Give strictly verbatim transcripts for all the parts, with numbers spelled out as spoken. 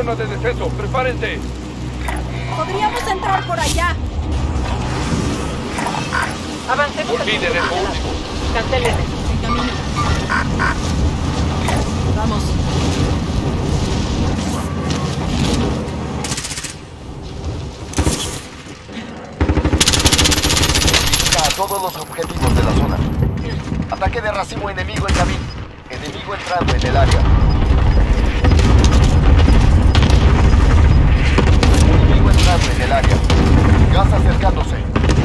zona de descenso. ¡Prepárense! Podríamos entrar por allá. Avancemos. Olviden eso último. Cancelen. En camino. Vamos. A todos los objetivos de la zona. Ataque de racimo enemigo en camino. Enemigo entrando en el área. Enemigo entrando en el área. Gas acercándose.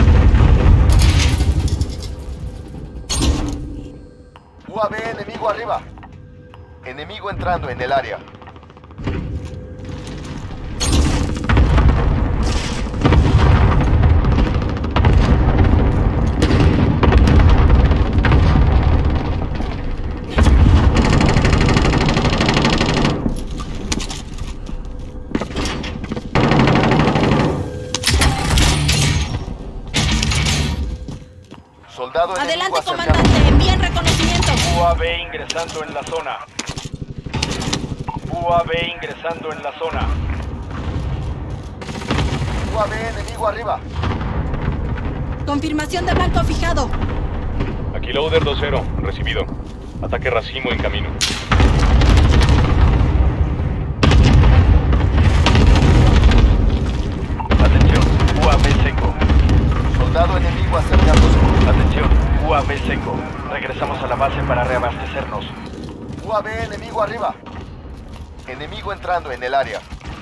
U A V enemigo arriba. Enemigo entrando en el área. Soldado enemigo Adelante, acercándose. comandante. Envíen reconocimiento. U A V ingresando en la zona. U A V ingresando en la zona. U A V enemigo arriba. Confirmación de blanco fijado. Aquí Loader dos cero. Recibido. Ataque racimo en camino. Atención. U A V seco. Soldado enemigo acercándose. Atención. U A V seco. Regresamos a la base para reabastecernos. U A V enemigo arriba. Enemigo entrando en el área.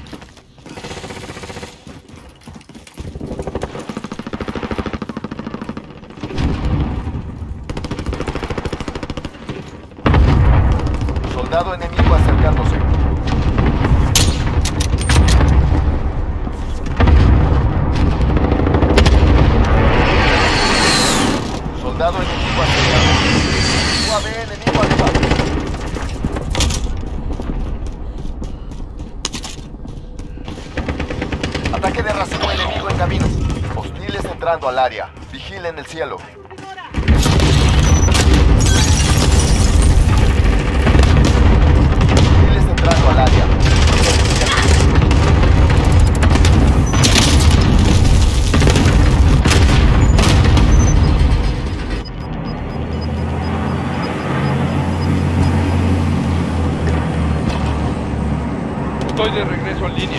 Soldado enemigo acercándose. Soldado enemigo acercándose. U A V enemigo arriba. Ataque de racimo enemigo en camino. Hostiles entrando al área. Vigilen el cielo. Hostiles entrando al área. Estoy de regreso en línea.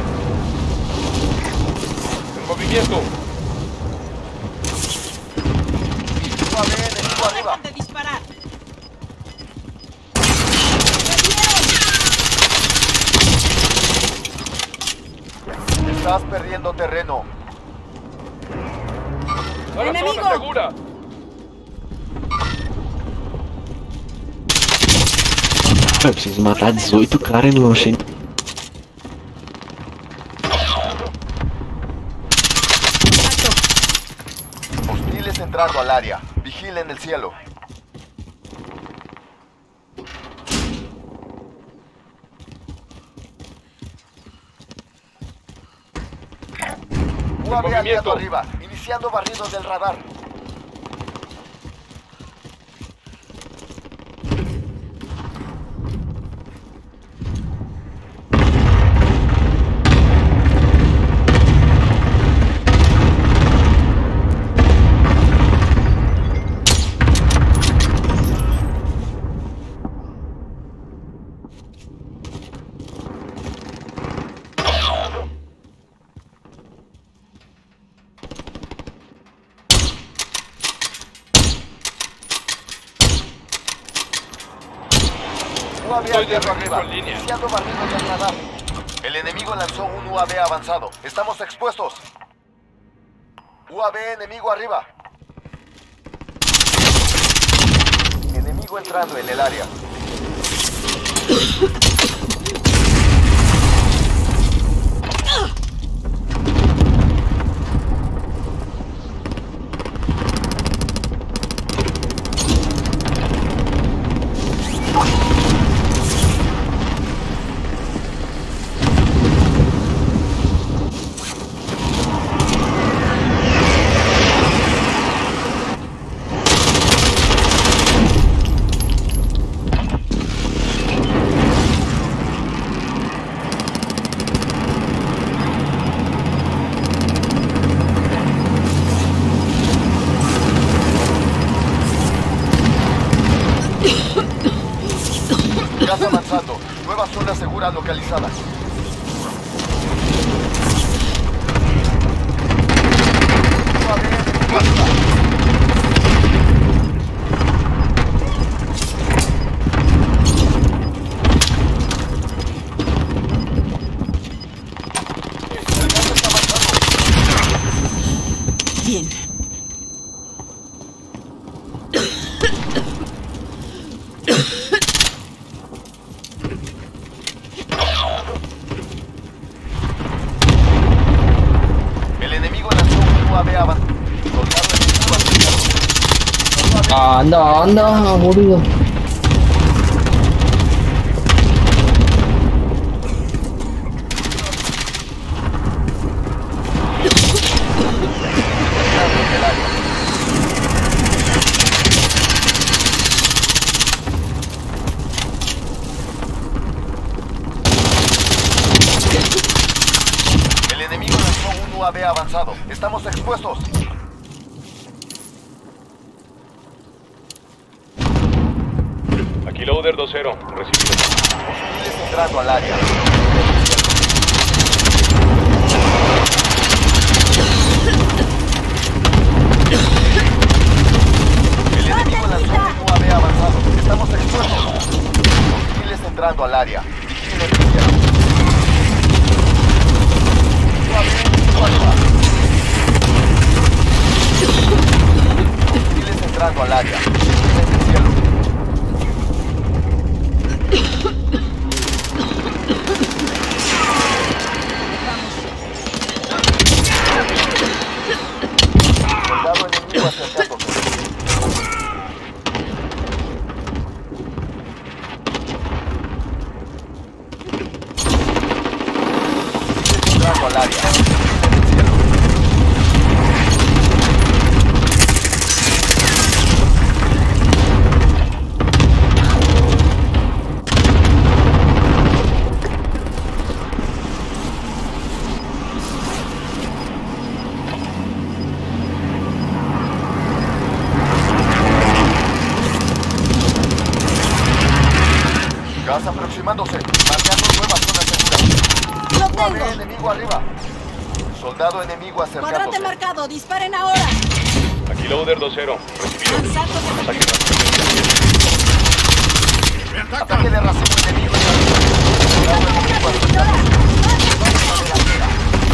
En movimiento. U A V enemigo arriba. Dejen de disparar. Estás perdiendo terreno. ¡A la ¡Enemigo! zona segura! Eu preciso matar dezoito caras em lanche, hein? Hostiles entrando al área. Vigilen el cielo. U A V aliado arriba. Iniciando barrido del radar. U A V Estoy de aliado regreso arriba. en línea. Iniciando barrido del radar. El enemigo lanzó un U A V avanzado. Estamos expuestos. U A V enemigo arriba. Enemigo entrando en el área. Gas avanzando. Nueva zona segura localizada. U A V enemigo arriba. El gas está avanzando. Bien. El enemigo lanzó un U A V avanzado. Soldado enemigo acercado. Anda, anda, boludo. El enemigo lanzó un U A V avanzado. Estamos expuestos. Aquí Loader dos cero, recibido. Hostiles entrando al área. El enemigo lanzó un U A V avanzado. Estamos expuestos. Hostiles entrando al área. Vigilen el cielo. U A V enemigo arriba. Hostiles entrando al área. Vigilen el cielo. Soldado enemigo acercándose. Entrando al área. En el cielo. Gas aproximándose. Marcando nueva zona segura. ¡Lo U A V tengo! enemigo arriba. Soldado enemigo Cuadrante acercándose. marcado. Disparen ahora. Aquí Loader dos cero, recibido. Lanzando Ataque de racimo. Ataque de racimo enemigo en la línea. Soldado enemigo acercándose. Zona delantera.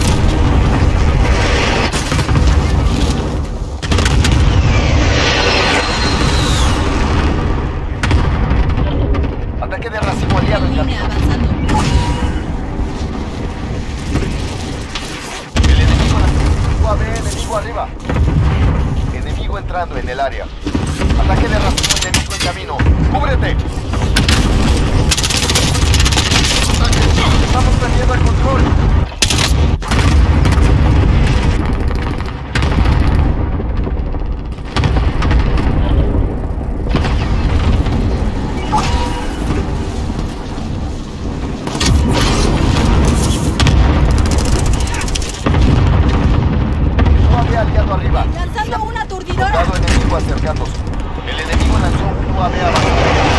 Ataque de racimo aliado en línea camino. avanzando. El enemigo U A V enemigo arriba. Enemigo entrando en el área. Ataque de racimo enemigo en camino. ¡Cúbrete! Estamos perdiendo el control. U A V aliado arriba. Lanzando una aturdidora. Soldado enemigo acercándose. El enemigo lanzó un U A V avanzado.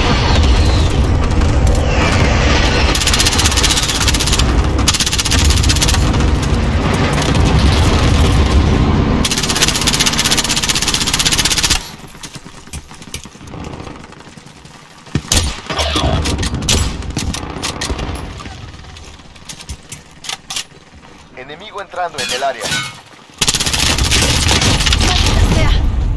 Enemigo entrando en el área. Maldita sea.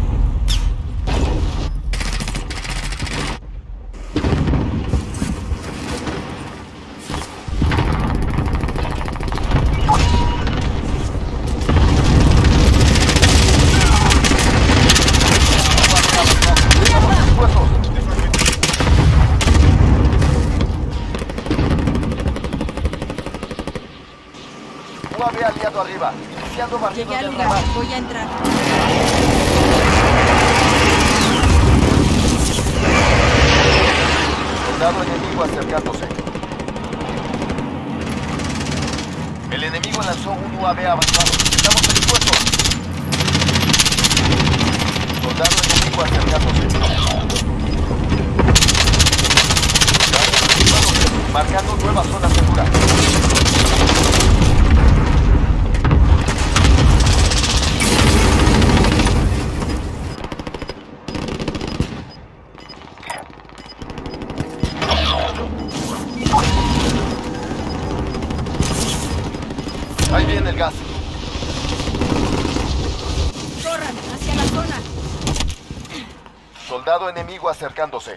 Estamos expuestos. U A V aliado arriba. Iniciando barrido Llegué al del lugar. radar. Voy a entrar. Soldado enemigo acercándose. El enemigo lanzó un U A V avanzado. Estamos expuestos. Soldado enemigo acercándose. Gas a zona segura. Ahí viene el gas. Corran hacia la zona. Soldado enemigo acercándose.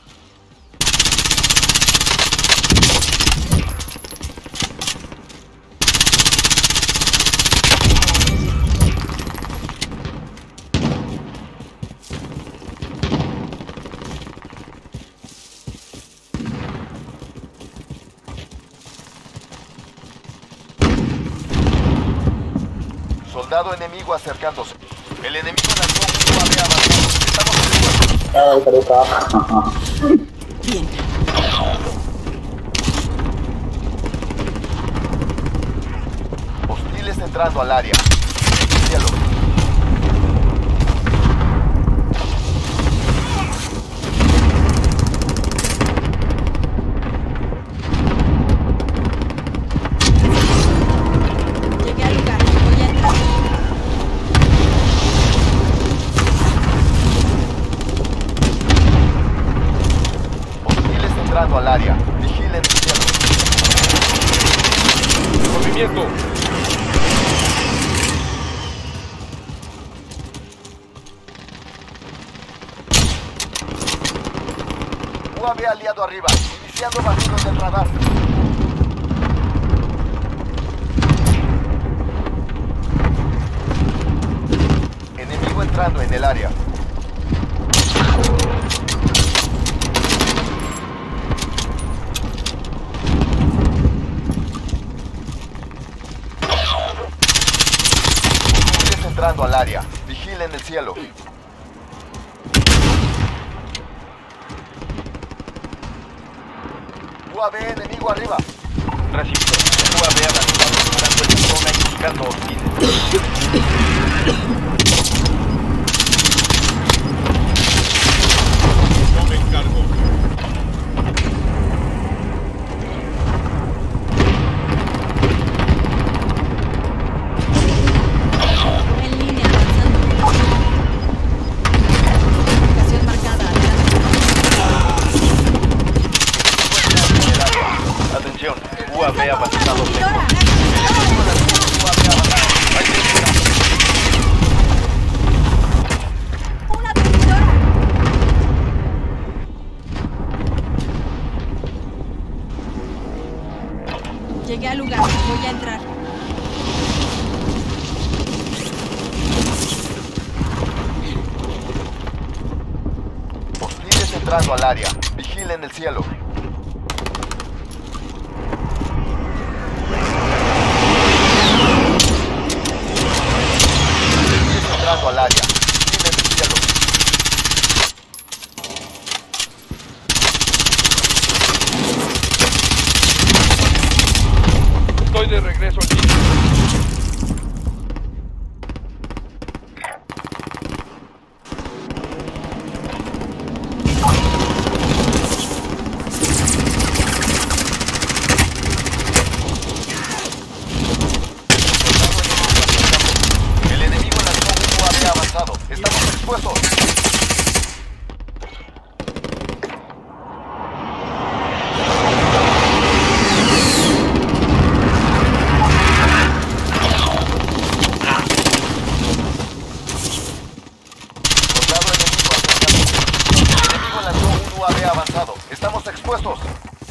Soldado enemigo acercándose. El enemigo lanzó un U A V avanzado. Estamos en Bien. hostiles entrando al área. Cielo. Llegué al lugar. Voy a entrar. Hostiles entrando al área. Vigilen el cielo. ¡Movimiento! U A V aliado arriba. Iniciando batido del radar. Enemigo entrando en el área. Hostiles entrando al área. Vigilen el cielo. U A V enemigo arriba. Recibido. U A V avanzado entrando en la zona indicando hostiles. Tomen cargo. En línea avanzando. Ubicación marcada. Atención. U A V avanzado. ¡Una aturdidora! Llegué al lugar. Voy a entrar. Hostiles entrando al área. Vigilen el cielo. Hostiles entrando al área. Vigilen el cielo. Estoy de regreso aquí. El enemigo lanzó un U A V avanzado. Estamos expuestos. Soldado enemigo acercándose. El enemigo lanzó un U A V avanzado. Estamos expuestos.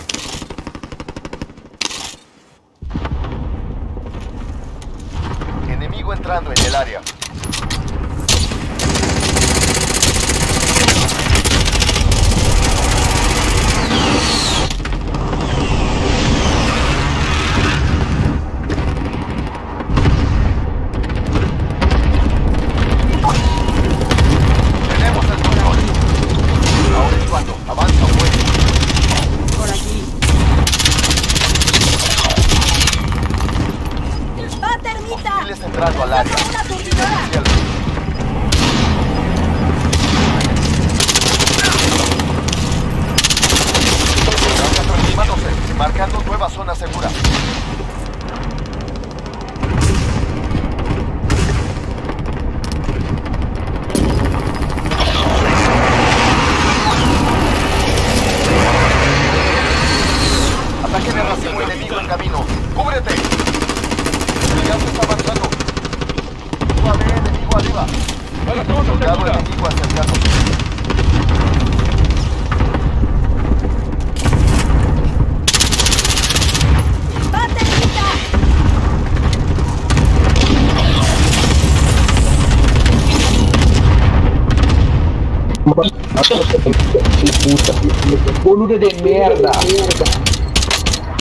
Enemigo entrando en el área. Tenemos el control. Ahora es cuando. Avanza, güey. Por aquí. ¡Va, termita! Hostiles entrando al área. ¡Una aturdidora! Puta. Boludo de merda.